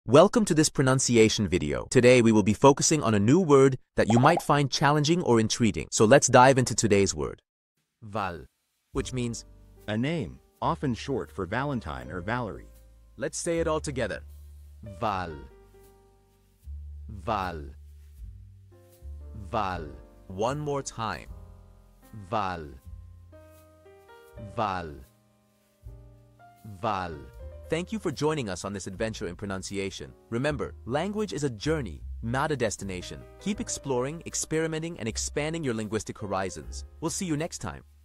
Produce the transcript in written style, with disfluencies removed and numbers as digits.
Welcome to this pronunciation video. Today we will be focusing on a new word that you might find challenging or intriguing. So let's dive into today's word. Val, which means A name, often short for Valentine or Valerie. let's say it all together. Val. Val. Val. One more time. Val. Val. Val. Thank you for joining us on this adventure in pronunciation. Remember, language is a journey, not a destination. Keep exploring, experimenting, and expanding your linguistic horizons. We'll see you next time.